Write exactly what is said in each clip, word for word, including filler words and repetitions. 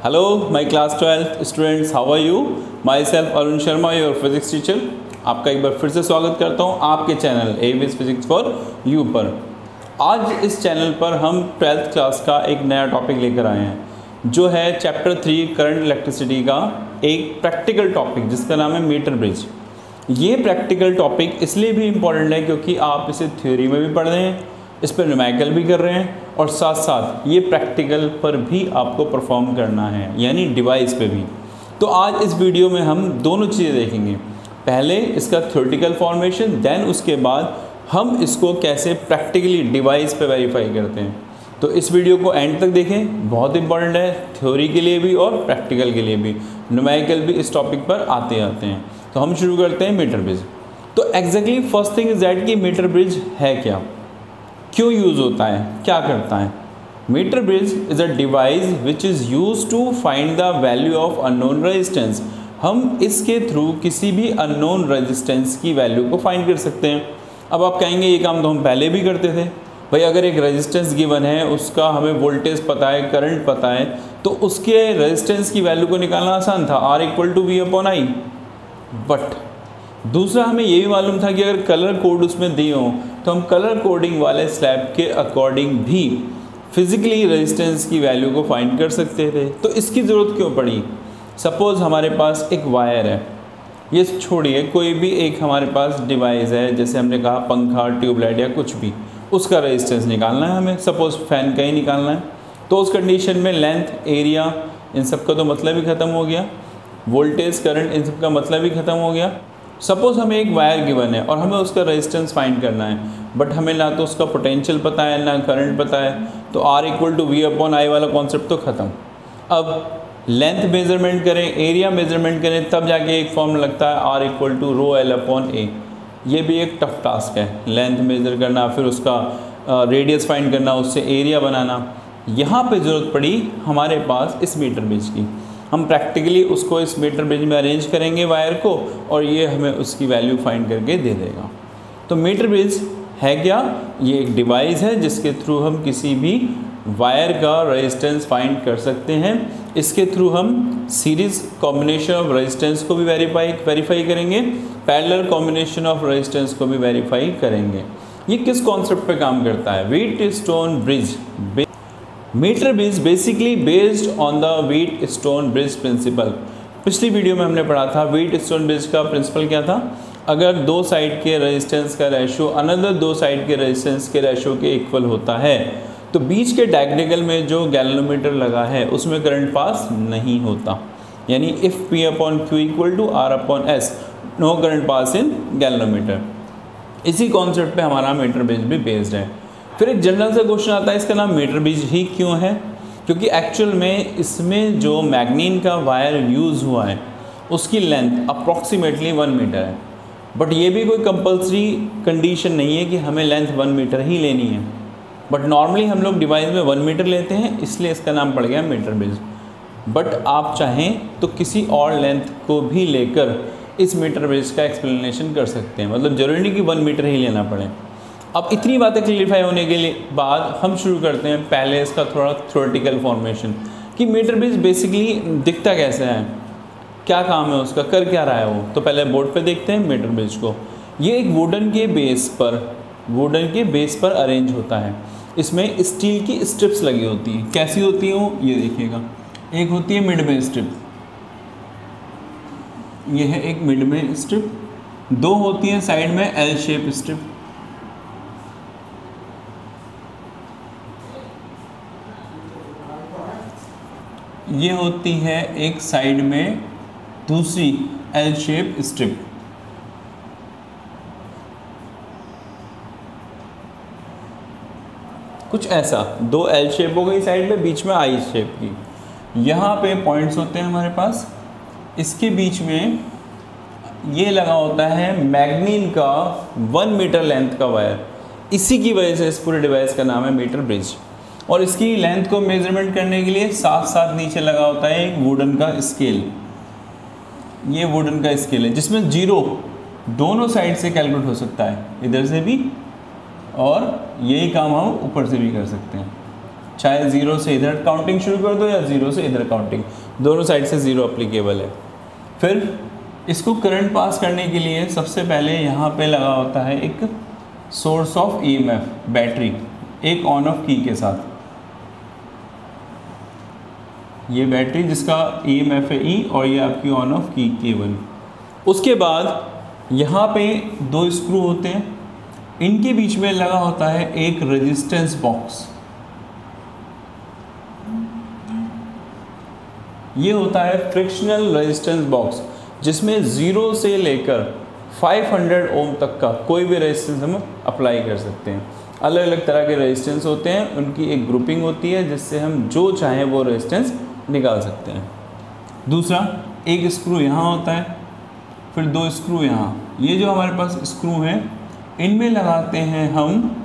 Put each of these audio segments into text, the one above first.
Hello, my class twelfth students, how are you? Myself Arun Sharma, your physics teacher. आपका एक बार फिर से स्वागत करता हूँ आपके channel a whiz physics for you पर। आज इस चैनल पर हम ट्वेल्थ क्लास का एक नया टॉपिक लेकर आए हैं जो है चैप्टर थ्री करंट इलेक्ट्रिसिटी का एक प्रैक्टिकल टॉपिक जिसका नाम है मीटर ब्रिज। ये प्रैक्टिकल टॉपिक इसलिए भी इम्पॉर्टेंट है क्योंकि आप इसे थ्योरी में भी पढ़ रहे हैं, इस पर न्यूमेरिकल भी कर रहे हैं और साथ साथ ये प्रैक्टिकल पर भी आपको परफॉर्म करना है, यानी डिवाइस पे भी। तो आज इस वीडियो में हम दोनों चीज़ें देखेंगे, पहले इसका थ्योरेटिकल फॉर्मेशन, देन उसके बाद हम इसको कैसे प्रैक्टिकली डिवाइस पे वेरीफाई करते हैं। तो इस वीडियो को एंड तक देखें, बहुत इंपॉर्टेंट है थ्योरी के लिए भी और प्रैक्टिकल के लिए भी, न्यूमेरिकल भी इस टॉपिक पर आते आते हैं। तो हम शुरू करते हैं मीटर ब्रिज। तो exactly first thing is that कि मीटर ब्रिज है क्या, क्यों यूज़ होता है, क्या करता है। Metre bridge is a device which is use to find the value of unknown resistance. हम इसके थ्रू किसी भी अननोन रेजिस्टेंस की वैल्यू को फाइंड कर सकते हैं। अब आप कहेंगे ये काम तो हम पहले भी करते थे भाई, अगर एक रेजिस्टेंस गिवन है, उसका हमें वोल्टेज पता है, करंट पता है, तो उसके रेजिस्टेंस की वैल्यू को निकालना आसान था, R equal to V upon I. But दूसरा हमें ये भी मालूम था कि अगर कलर कोड उसमें दिए हों तो हम कलर कोडिंग वाले स्लैब के अकॉर्डिंग भी फिजिकली रेजिस्टेंस की वैल्यू को फाइंड कर सकते थे। तो इसकी ज़रूरत क्यों पड़ी। सपोज़ हमारे पास एक वायर है, ये छोड़िए कोई भी एक हमारे पास डिवाइस है, जैसे हमने कहा पंखा, ट्यूबलाइट या कुछ भी, उसका रेजिस्टेंस निकालना है हमें, सपोज़ फैन का ही निकालना है। तो उस कंडीशन में लेंथ, एरिया, इन सब का तो मतलब ही ख़त्म हो गया, वोल्टेज, करंट, इन सब का मतलब ही ख़त्म हो गया। सपोज़ हमें एक वायर गिवन है और हमें उसका रेजिस्टेंस फाइंड करना है, बट हमें ना तो उसका पोटेंशियल पता है ना करंट पता है, तो R equal to V upon I वाला कॉन्सेप्ट तो ख़त्म। अब लेंथ मेजरमेंट करें, एरिया मेजरमेंट करें, तब जाके एक फॉर्म लगता है R equal to rho L upon A. ये भी एक टफ टास्क है, लेंथ मेज़र करना, फिर उसका रेडियस फाइंड करना, उससे एरिया बनाना। यहाँ पे ज़रूरत पड़ी हमारे पास इस मीटर ब्रिज की। हम प्रैक्टिकली उसको इस मीटर ब्रिज में अरेंज करेंगे वायर को और ये हमें उसकी वैल्यू फाइंड करके दे देगा। तो मीटर ब्रिज है क्या, ये एक डिवाइस है जिसके थ्रू हम किसी भी वायर का रेजिस्टेंस फाइंड कर सकते हैं। इसके थ्रू हम सीरीज़ कॉम्बिनेशन ऑफ रेजिस्टेंस को भी वेरीफाई वेरीफाई करेंगे, पैरेलल कॉम्बिनेशन ऑफ रेजिस्टेंस को भी वेरीफाई करेंगे। ये किस कॉन्सेप्ट पे काम करता है, Wheatstone bridge. Metre bridge basically based on the Wheatstone bridge principle. पिछली वीडियो में हमने पढ़ा था व्हीटस्टोन ब्रिज का प्रिंसिपल क्या था, अगर दो साइड के रेजिस्टेंस का रेशो अनदर दो साइड के रेजिस्टेंस के रेशो के इक्वल होता है तो बीच के डायगोनल में जो गैल्वेनोमीटर लगा है उसमें करंट पास नहीं होता, यानी if P upon Q equal to R upon S, no current pass in galvanometer. इसी कॉन्सेप्ट पे हमारा मीटर ब्रिज भी बेस्ड है। फिर एक जनरल सा क्वेश्चन आता है, इसका नाम मीटर ब्रिज ही क्यों है, क्योंकि एक्चुअल में इसमें जो मैग्नीन का वायर यूज़ हुआ है उसकी लेंथ अप्रॉक्सीमेटली वन मीटर है। बट ये भी कोई कंपल्सरी कंडीशन नहीं है कि हमें लेंथ वन मीटर ही लेनी है, बट नॉर्मली हम लोग डिवाइस में वन मीटर लेते हैं, इसलिए इसका नाम पड़ गया मीटर ब्रिज। बट आप चाहें तो किसी और लेंथ को भी लेकर इस मीटर ब्रिज का एक्सप्लेनेशन कर सकते हैं, मतलब ज़रूरी नहीं कि वन मीटर ही लेना पड़े। अब इतनी बातें क्लियरिफाई होने के लिए बाद हम शुरू करते हैं पहले इसका थोड़ा थ्योरेटिकल फॉर्मेशन कि मीटर ब्रिज बेसिकली दिखता कैसे है, क्या काम है उसका, कर क्या रहा है वो। तो पहले बोर्ड पे देखते हैं मीटर ब्रिज को। ये एक वुडन के बेस पर वुडन के बेस पर अरेंज होता है। इसमें स्टील की स्ट्रिप्स लगी होती हैं। कैसी होती हैं वो, ये देखिएगा, एक होती है मिड में स्ट्रिप, ये है एक मिड में स्ट्रिप, दो होती हैं साइड में एल शेप स्ट्रिप, ये होती है एक साइड में दूसरी एल शेप स्ट्रिप। कुछ ऐसा दो एल शेप हो गई साइड में, बीच में आई शेप की। यहाँ पे पॉइंट्स होते हैं हमारे पास, इसके बीच में ये लगा होता है मैग्नीन का वन मीटर लेंथ का वायर। इसी की वजह से इस पूरे डिवाइस का नाम है मीटर ब्रिज। और इसकी लेंथ को मेजरमेंट करने के लिए साथ साथ नीचे लगा होता है एक वुडन का स्केल। ये वुडन का स्केल है जिसमें जीरो दोनों साइड से कैलकुलेट हो सकता है, इधर से भी और यही काम हम ऊपर से भी कर सकते हैं। चाहे ज़ीरो से इधर काउंटिंग शुरू कर दो या ज़ीरो से इधर काउंटिंग, दोनों साइड से ज़ीरो अप्लीकेबल है। फिर इसको करंट पास करने के लिए सबसे पहले यहाँ पे लगा होता है एक सोर्स ऑफ ईएमएफ, बैटरी, एक ऑन ऑफ की के साथ। ये बैटरी जिसका ईएमएफ है ई और ये आपकी ऑन ऑफ की के वन। उसके बाद यहाँ पे दो स्क्रू होते हैं, इनके बीच में लगा होता है एक रेजिस्टेंस बॉक्स। ये होता है फ्रिक्शनल रेजिस्टेंस बॉक्स, जिसमें ज़ीरो से लेकर पाँच सौ ओम तक का कोई भी रेजिस्टेंस हम अप्लाई कर सकते हैं। अलग अलग तरह के रेजिस्टेंस होते हैं, उनकी एक ग्रुपिंग होती है जिससे हम जो चाहें वो रेजिस्टेंस निकाल सकते हैं। दूसरा, एक स्क्रू यहाँ होता है, फिर दो स्क्रू यहाँ। ये जो हमारे पास स्क्रू हैं, इनमें लगाते हैं हम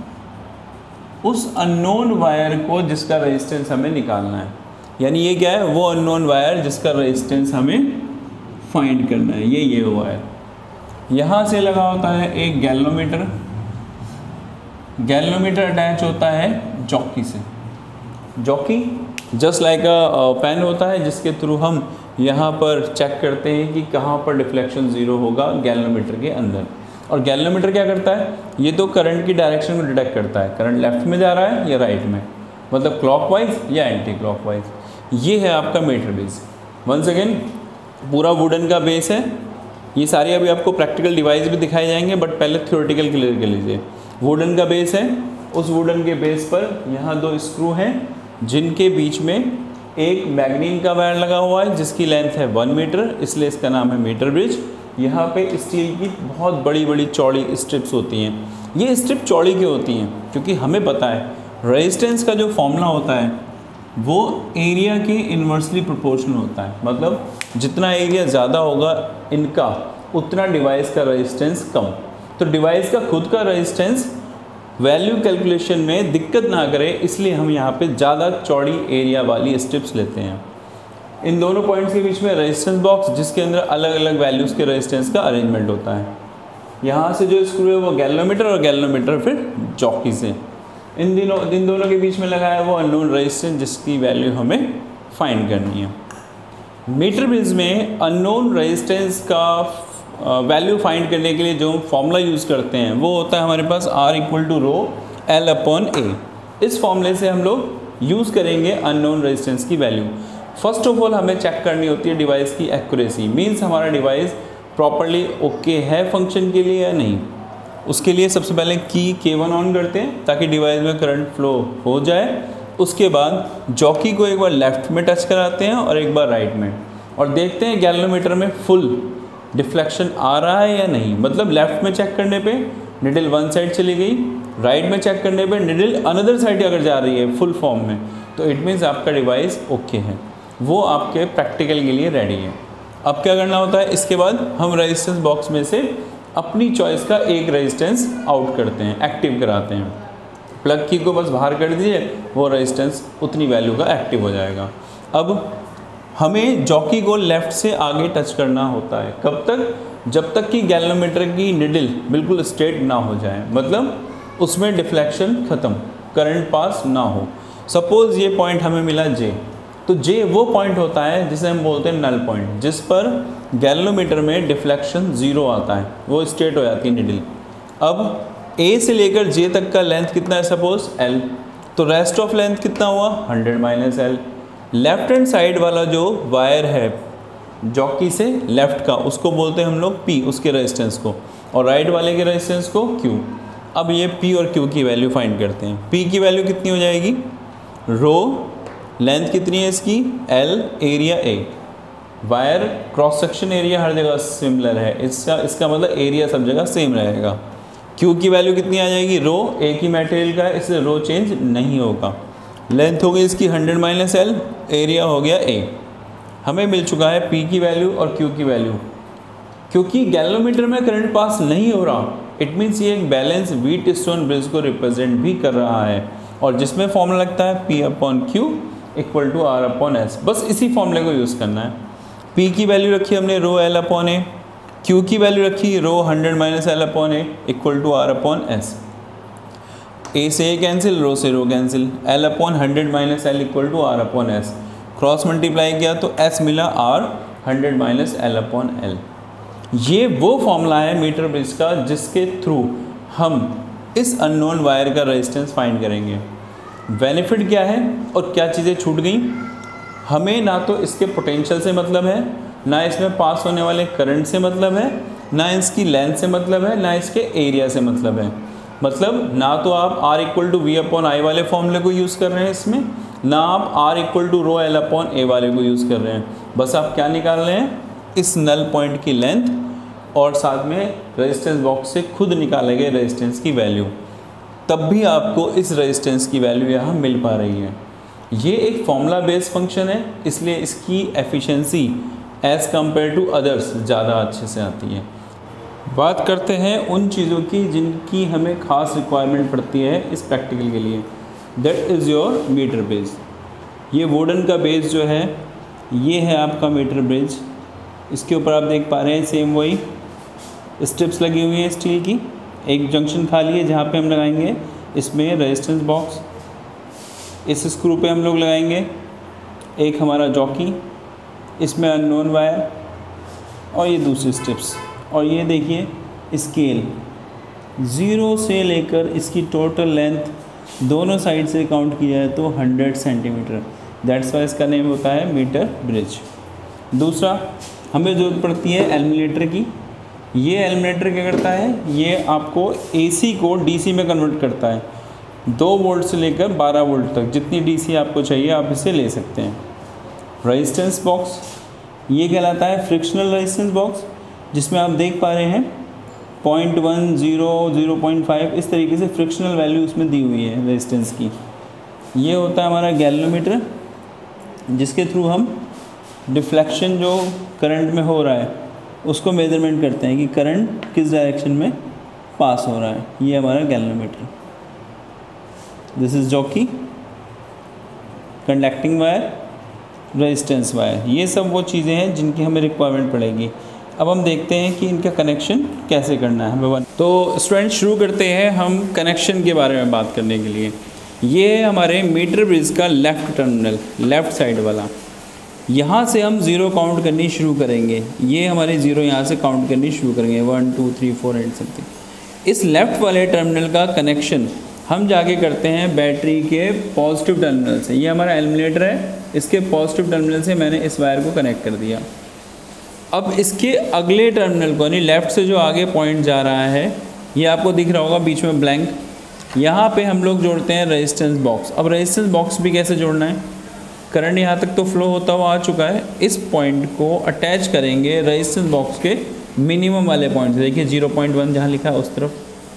उस अननोन वायर को जिसका रेजिस्टेंस हमें निकालना है। यानी ये क्या है, वो अननोन वायर जिसका रेजिस्टेंस हमें फाइंड करना है। ये ये वायर यहाँ से लगा होता है एक गैल्वेनोमीटर। गैल्वेनोमीटर अटैच होता है जॉकी से। Jockey just like a pen होता है जिसके थ्रू हम यहाँ पर चेक करते हैं कि कहाँ पर डिफ्लेक्शन ज़ीरो होगा गैल्वेनोमीटर के अंदर। और गैल्वेनोमीटर क्या करता है, ये तो करंट की डायरेक्शन को डिटेक्ट करता है, करंट लेफ्ट में जा रहा है या राइट में, मतलब क्लॉकवाइज या एंटी क्लॉकवाइज। ये है आपका मीटर बेस। वंस अगेन पूरा वुडन का बेस है। ये सारी अभी आपको प्रैक्टिकल डिवाइस भी दिखाए जाएंगे, बट पहले थ्योरेटिकल क्लियर कर लीजिए। वुडन का बेस है, उस वुडन के बेस पर यहाँ दो स्क्रू हैं जिनके बीच में एक मैग्नीन का वायर लगा हुआ है जिसकी लेंथ है वन मीटर, इसलिए इसका नाम है मीटर ब्रिज। यहाँ पे स्टील की बहुत बड़ी बड़ी चौड़ी स्ट्रिप्स होती हैं। ये स्ट्रिप चौड़ी क्यों होती हैं, क्योंकि हमें पता है रेजिस्टेंस का जो फॉर्मूला होता है वो एरिया के इन्वर्सली प्रोपोर्शनल होता है। मतलब जितना एरिया ज़्यादा होगा इनका, उतना डिवाइस का रेजिस्टेंस कम। तो डिवाइस का खुद का रेजिस्टेंस वैल्यू कैलकुलेशन में दिक्कत ना करे, इसलिए हम यहाँ पे ज़्यादा चौड़ी एरिया वाली स्ट्रिप्स लेते हैं। इन दोनों पॉइंट्स के बीच में रेजिस्टेंस बॉक्स, जिसके अंदर अलग अलग वैल्यूज़ के रेजिस्टेंस का अरेंजमेंट होता है। यहाँ से जो स्क्रू है वो गैल्वेनोमीटर, और गैल्वेनोमीटर फिर जॉकी से। इन दिनों इन दोनों के बीच में लगा है वो अननोन रेजिस्टेंस जिसकी वैल्यू हमें फाइंड करनी है। मीटर ब्रिज में अननोन रेजिस्टेंस का वैल्यू फाइंड करने के लिए जो फॉर्मूला यूज़ करते हैं वो होता है हमारे पास R equal to rho L upon A. इस फॉर्मूले से हम लोग यूज़ करेंगे अननोन रेजिस्टेंस की वैल्यू। फर्स्ट ऑफ ऑल हमें चेक करनी होती है डिवाइस की एक्यूरेसी, मीन्स हमारा डिवाइस प्रॉपरली ओके है फंक्शन के लिए या नहीं। उसके लिए सबसे पहले की के वन ऑन करते हैं ताकि डिवाइस में करंट फ्लो हो जाए। उसके बाद जॉकी को एक बार लेफ़्ट में टच कराते हैं और एक बार राइट में, और देखते हैं गैल्वेनोमीटर में फुल डिफ्लेक्शन आ रहा है या नहीं। मतलब लेफ़्ट में चेक करने पे निडल वन साइड चली गई, राइट में चेक करने पे निडल अनदर साइड अगर जा रही है फुल फॉर्म में, तो इट मीन्स आपका डिवाइस ओके है, वो आपके प्रैक्टिकल के लिए रेडी है। अब क्या करना होता है, इसके बाद हम रेजिस्टेंस बॉक्स में से अपनी चॉइस का एक रेजिस्टेंस आउट करते हैं, एक्टिव कराते हैं। प्लग की को बस बाहर कर दीजिए, वो रेजिस्टेंस उतनी वैल्यू का एक्टिव हो जाएगा। अब हमें जॉकी को लेफ़्ट से आगे टच करना होता है, कब तक, जब तक कि गैल्वेनोमीटर की निडल बिल्कुल स्ट्रेट ना हो जाए, मतलब उसमें डिफ्लेक्शन ख़त्म, करंट पास ना हो। सपोज़ ये पॉइंट हमें मिला जे, तो जे वो पॉइंट होता है जिसे हम बोलते हैं नल पॉइंट, जिस पर गैल्वेनोमीटर में डिफ्लेक्शन ज़ीरो आता है, वो स्ट्रेट हो जाती है निडल। अब ए से लेकर जे तक का लेंथ कितना है, सपोज एल, तो रेस्ट ऑफ लेंथ कितना हुआ, hundred minus L. Left hand side वाला जो वायर है जॉकी से लेफ़्ट का, उसको बोलते हैं हम लोग पी, उसके रेजिस्टेंस को, और राइट वाले के रेजिस्टेंस को क्यू। अब ये पी और क्यू की वैल्यू फाइंड करते हैं। पी की वैल्यू कितनी हो जाएगी, रो, लेंथ कितनी है इसकी, L, area A. Wire cross section area हर जगह सिमिलर है, इसका इसका मतलब एरिया सब जगह सेम रहेगा। क्यू की वैल्यू कितनी आ जाएगी, रो, एक ही मटेरियल का है इसलिए रो चेंज नहीं होगा। लेंथ हो गई इसकी हंड्रेड माइनस एल, एरिया हो गया ए। हमें मिल चुका है पी की वैल्यू और क्यू की वैल्यू। क्योंकि गैल्वेनोमीटर में करंट पास नहीं हो रहा, इट मीन्स ये एक बैलेंस व्हीट स्टोन ब्रिज को रिप्रेजेंट भी कर रहा है, और जिसमें फॉर्मूला लगता है P upon Q equal to R upon S. बस इसी फॉर्मूले को यूज़ करना है। पी की वैल्यू रखी हमने rho L upon A, Q की वैल्यू रखी rho hundred minus L upon A equal to R upon S. A से ए कैंसिल, रो से rho cancel, L upon hundred minus L equal to R upon S. Cross multiply किया तो S मिला R hundred minus L upon L. ये वो formula है metre bridge का जिसके थ्रू हम इस अननोन वायर का रेजिस्टेंस फाइंड करेंगे। बेनिफिट क्या है और क्या चीज़ें छूट गई, हमें ना तो इसके पोटेंशियल से मतलब है, ना इसमें पास होने वाले करंट से मतलब है, ना इसकी लेंथ से मतलब है, ना इसके एरिया से मतलब है। मतलब ना तो आप R equal to V upon I वाले फॉर्मूले को यूज़ कर रहे हैं इसमें, ना आप R equal to rho L upon A वाले को यूज़ कर रहे हैं। बस आप क्या निकाल रहे हैं, इस नल पॉइंट की लेंथ और साथ में रेजिस्टेंस बॉक्स से खुद निकाले गए रेजिस्टेंस की वैल्यू, तब भी आपको इस रेजिस्टेंस की वैल्यू यहाँ मिल पा रही है। ये एक फॉर्मूला बेस्ड फंक्शन है, इसलिए इसकी efficiency as compare to others ज़्यादा अच्छे से आती है। बात करते हैं उन चीज़ों की जिनकी हमें ख़ास रिक्वायरमेंट पड़ती है इस प्रैक्टिकल के लिए। That is your metre bridge. ये वुडन का बेस जो है ये है आपका मीटर ब्रिज। इसके ऊपर आप देख पा रहे हैं सेम वही स्ट्रिप्स लगी हुई हैं स्टील की। एक जंक्शन खाली है जहाँ पे हम लगाएंगे इसमें रेजिस्टेंस बॉक्स, इस स्क्रू पे हम लोग लगाएंगे एक हमारा जॉकी, इसमें अननोन वायर और ये दूसरी स्ट्रिप्स। और ये देखिए स्केल ज़ीरो से लेकर इसकी टोटल लेंथ दोनों साइड से काउंट किया है तो हंड्रेड सेंटीमीटर। दैट्स वाई इसका नेम होता है मीटर ब्रिज। दूसरा हमें ज़रूरत पड़ती है एल्युमिनेटर की। ये एल्युमिनेटर क्या करता है, ये आपको एसी को डीसी में कन्वर्ट करता है। दो वोल्ट से लेकर बारह वोल्ट तक जितनी डीसी आपको चाहिए आप इसे ले सकते हैं। रेजिस्टेंस बॉक्स ये कहलाता है फ्रिक्शनल रेजिस्टेंस बॉक्स, जिसमें आप देख पा रहे हैं point one zero zero point five इस तरीके से फ्रिक्शनल वैल्यू उसमें दी हुई है रेजिस्टेंस की। ये होता है हमारा गैल्वेनोमीटर, जिसके थ्रू हम डिफ्लेक्शन जो करंट में हो रहा है उसको मेजरमेंट करते हैं कि करंट किस डायरेक्शन में पास हो रहा है। ये हमारा galvanometer. This is jockey, conducting wire, resistance wire. ये सब वो चीज़ें हैं जिनकी हमें रिक्वायरमेंट पड़ेगी। अब हम देखते हैं कि इनका कनेक्शन कैसे करना है हमें वन। तो स्टूडेंट शुरू करते हैं हम कनेक्शन के बारे में बात करने के लिए। ये है हमारे मीटर ब्रिज का लेफ़्ट टर्मिनल, लेफ़्ट साइड वाला। यहाँ से हम ज़ीरो काउंट करनी शुरू करेंगे। ये हमारे ज़ीरो यहाँ से काउंट करनी शुरू करेंगे, one two three four and something. इस लेफ़्ट वाले टर्मिनल का कनेक्शन हम जाके करते हैं बैटरी के पॉजिटिव टर्मिनल से। ये हमारा एल्युमिनेटर है, इसके पॉजिटिव टर्मिनल से मैंने इस वायर को कनेक्ट कर दिया। अब इसके अगले टर्मिनल को यानी लेफ़्ट से जो आगे पॉइंट जा रहा है, ये आपको दिख रहा होगा बीच में ब्लैंक, यहाँ पे हम लोग जोड़ते हैं रेजिस्टेंस बॉक्स। अब रेजिस्टेंस बॉक्स भी कैसे जोड़ना है, करंट यहाँ तक तो फ्लो होता हुआ आ चुका है, इस पॉइंट को अटैच करेंगे रेजिस्टेंस बॉक्स के मिनिमम वाले पॉइंट से। देखिए ज़ीरो पॉइंट वन जहाँ लिखा है उस तरफ,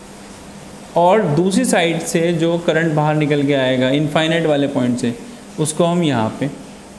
और दूसरी साइड से जो करंट बाहर निकल के आएगा इनफाइनाइट वाले पॉइंट से, उसको हम यहाँ पे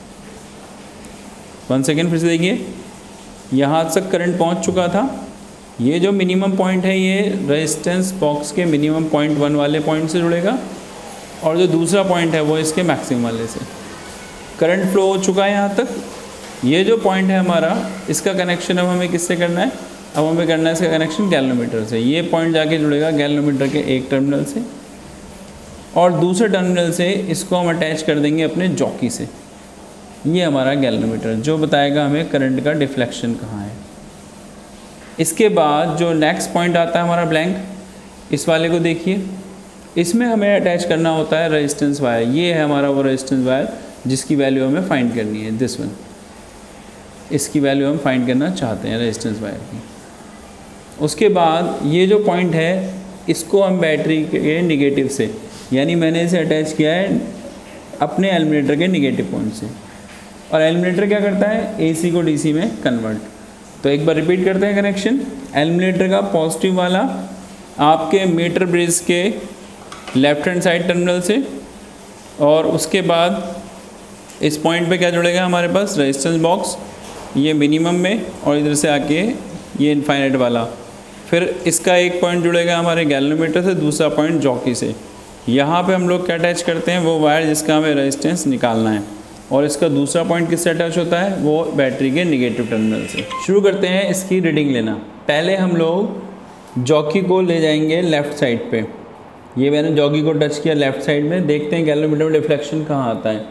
वन सेकेंड फिर से देखिए, यहाँ तक करंट पहुँच चुका था। ये जो मिनिमम पॉइंट है ये रेजिस्टेंस बॉक्स के मिनिमम पॉइंट वन वाले पॉइंट से जुड़ेगा, और जो दूसरा पॉइंट है वो इसके मैक्सिमम वाले से। करंट फ्लो हो चुका है यहाँ तक। ये जो पॉइंट है हमारा, इसका कनेक्शन अब हमें किससे करना है, अब हमें करना है इसका कनेक्शन गैल्वेनोमीटर से। ये पॉइंट जाके जुड़ेगा गैल्वेनोमीटर के एक टर्मिनल से, और दूसरे टर्मिनल से इसको हम अटैच कर देंगे अपने जॉकी से। ये हमारा गैल्वेनोमीटर जो बताएगा हमें करंट का डिफ्लेक्शन कहाँ है। इसके बाद जो नेक्स्ट पॉइंट आता है हमारा ब्लैंक, इस वाले को देखिए, इसमें हमें अटैच करना होता है रेजिस्टेंस वायर। ये है हमारा वो रेजिस्टेंस वायर जिसकी वैल्यू हमें फाइंड करनी है, दिस वन। इसकी वैल्यू हम फाइंड करना चाहते हैं रेजिस्टेंस वायर की। उसके बाद ये जो पॉइंट है इसको हम बैटरी के निगेटिव से, यानी मैंने इसे अटैच किया है अपने एल्युमिनेटर के निगेटिव पॉइंट से। और एल्युमिनेटर क्या करता है, एसी को डीसी में कन्वर्ट। तो एक बार रिपीट करते हैं कनेक्शन। एल्युमिनेटर का पॉजिटिव वाला आपके मीटर ब्रिज के लेफ्ट हैंड साइड टर्मिनल से, और उसके बाद इस पॉइंट पे क्या जुड़ेगा हमारे पास, रेजिस्टेंस बॉक्स, ये मिनिमम में, और इधर से आके ये इनफाइनाइट वाला। फिर इसका एक पॉइंट जुड़ेगा हमारे गैल्वेनोमीटर से, दूसरा पॉइंट जॉकी से। यहाँ पे हम लोग क्या अटैच करते हैं, वो वायर जिसका हमें रेजिस्टेंस निकालना है, और इसका दूसरा पॉइंट किससे अटैच होता है, वो बैटरी के निगेटिव टर्मिनल से। शुरू करते हैं इसकी रीडिंग लेना। पहले हम लोग जॉकी को ले जाएंगे लेफ़्ट साइड पे। ये मैंने जॉकी को टच किया लेफ़्ट साइड में, देखते हैं गैल्वेनोमीटर में डिफ्लेक्शन कहाँ आता है।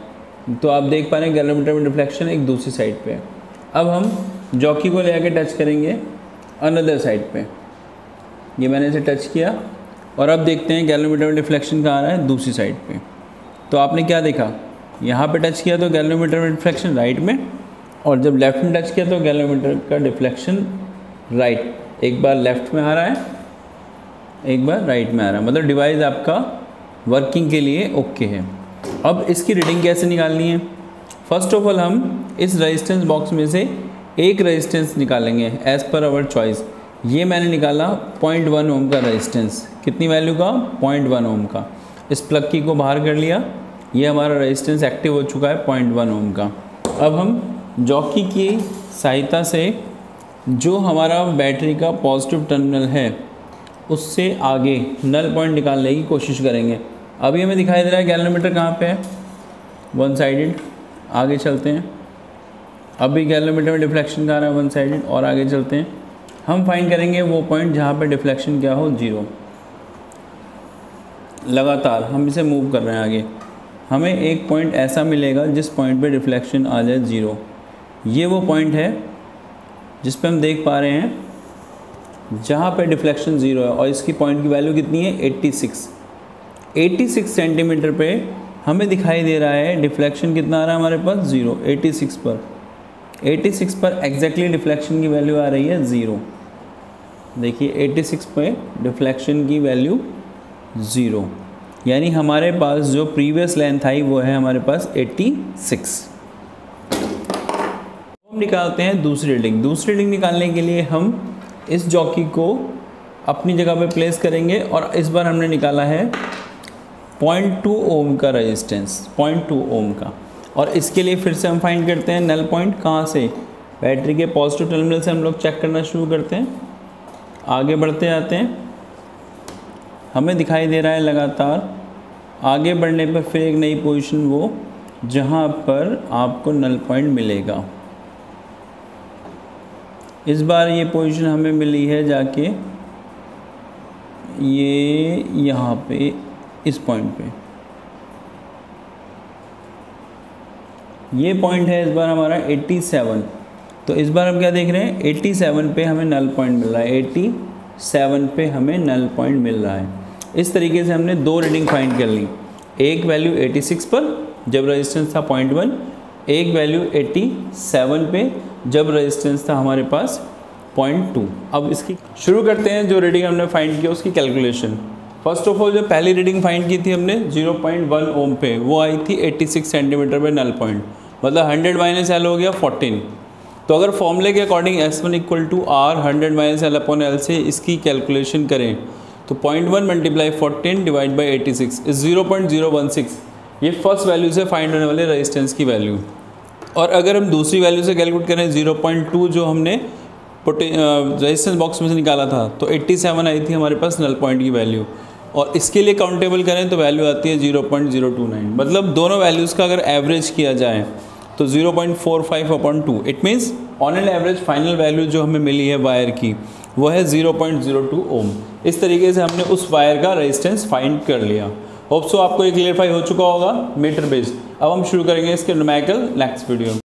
तो आप देख पा रहे हैं गैल्वेनोमीटर में डिफ्लेक्शन एक दूसरी साइड पे है। अब हम जॉकी को ले आके टच करेंगे अनदर साइड पे। ये मैंने इसे टच किया और अब देखते हैं गैल्वेनोमीटर में डिफ्लेक्शन कहाँ आ रहा है, दूसरी साइड पे। तो आपने क्या देखा, यहाँ पे टच किया तो गैल्वेनोमीटर में डिफ्लेक्शन राइट में, और जब लेफ़्ट में टच किया तो गैल्वेनोमीटर का डिफ्लेक्शन राइट, एक बार लेफ़्ट में आ रहा है एक बार राइट में आ रहा है, मतलब डिवाइस आपका वर्किंग के लिए ओके है। अब इसकी रीडिंग कैसे निकालनी है, फर्स्ट ऑफ ऑल हम इस रेजिस्टेंस बॉक्स में से एक रेजिस्टेंस निकालेंगे एज़ पर आवर चॉइस। ये मैंने निकाला पॉइंट वन ओम का रेजिस्टेंस, कितनी वैल्यू का, पॉइंट वन ओम का। इस प्लग की को बाहर कर लिया, ये हमारा रेजिस्टेंस एक्टिव हो चुका है पॉइंट वन ओम का। अब हम जॉकी की सहायता से जो हमारा बैटरी का पॉजिटिव टर्मिनल है उससे आगे नल पॉइंट निकालने की कोशिश करेंगे। अभी हमें दिखाई दे रहा है गैल्वेनोमीटर कहाँ पे है, वन साइडेड। आगे चलते हैं, अभी गैल्वेनोमीटर में डिफ्लेक्शन कहाँ आ रहा है, वन साइडेड। और आगे चलते हैं, हम फाइंड करेंगे वो पॉइंट जहाँ पे डिफ्लेक्शन क्या हो, जीरो। लगातार हम इसे मूव कर रहे हैं आगे, हमें एक पॉइंट ऐसा मिलेगा जिस पॉइंट पे डिफ्लेक्शन आ जाए ज़ीरो। ये वो पॉइंट है जिस पे हम देख पा रहे हैं जहाँ पे डिफ्लेक्शन ज़ीरो है, और इसकी पॉइंट की वैल्यू कितनी है, eighty six. Eighty six centimetre पे हमें दिखाई दे रहा है डिफ्लेक्शन कितना आ रहा है हमारे पास, ज़ीरो। एट्टी सिक्स पर एट्टी सिक्स पर एग्जैक्टली डिफ्लेक्शन की वैल्यू आ रही है ज़ीरो। देखिए एट्टी सिक्स पे डिफ्लेक्शन की वैल्यू ज़ीरो, यानी हमारे पास जो प्रीवियस लेंथ आई वो है हमारे पास एट्टी सिक्स। हम निकालते हैं दूसरी रीडिंग। दूसरी रीडिंग निकालने के लिए हम इस जॉकी को अपनी जगह पे प्लेस करेंगे, और इस बार हमने निकाला है पॉइंट टू ओम का रेजिस्टेंस, पॉइंट टू ओम का। और इसके लिए फिर से हम फाइंड करते हैं नल पॉइंट कहाँ से, बैटरी के पॉजिटिव टर्मिनल से हम लोग चेक करना शुरू करते हैं। आगे बढ़ते जाते हैं, हमें दिखाई दे रहा है लगातार आगे बढ़ने पर फिर एक नई पोजीशन वो जहाँ पर आपको नल पॉइंट मिलेगा। इस बार ये पोजीशन हमें मिली है जाके ये यहाँ पे इस पॉइंट पे, ये पॉइंट है इस बार हमारा एट्टी सेवन। तो इस बार हम क्या देख रहे हैं, एट्टी सेवन पे हमें नल पॉइंट मिल रहा है, एट्टी सेवन पे हमें नल पॉइंट मिल रहा है। इस तरीके से हमने दो रीडिंग फाइंड कर ली, एक वैल्यू एट्टी सिक्स पर जब रेजिस्टेंस था पॉइंट वन, एक वैल्यू एट्टी सेवन पे जब रेजिस्टेंस था हमारे पास पॉइंट टू। अब इसकी शुरू करते हैं, जो रीडिंग हमने फाइंड किया उसकी कैलकुलेशन। फर्स्ट ऑफ ऑल जो पहली रीडिंग फाइंड की थी हमने ज़ीरो पॉइंट वन ओम पे, वो आई थी एट्टी सिक्स सेंटीमीटर पे नल पॉइंट, मतलब हंड्रेड माइनस एल हो गया फोर्टीन। तो अगर फॉर्मूले के according S one equal to R hundred minus L upon L से इसकी कैलकुलेशन करें तो point one multiply fourteen divide by eighty six is zero point zero one six. ये फर्स्ट वैल्यू से फाइंड होने वाले रेजिस्टेंस की वैल्यू। और अगर हम दूसरी वैल्यू से कैलकुलेट करें ज़ीरो पॉइंट टू जो हमने रेजिस्टेंस बॉक्स में से निकाला था, तो एट्टी सेवन आई थी हमारे पास नल पॉइंट की वैल्यू, और इसके लिए काउंटेबल करें तो वैल्यू आती है zero point zero two nine. मतलब दोनों वैल्यूज़ का अगर एवरेज किया जाए तो zero point four five upon two, it means on an average final value जो हमें मिली है वायर की वो है zero point zero two ohm. इस तरीके से हमने उस वायर का रेजिस्टेंस फाइंड कर लिया। होप सो आपको ये क्लियरफाई हो चुका होगा मीटर बेस्ड। अब हम शुरू करेंगे इसके न्यूमेरिकल नेक्स्ट वीडियो।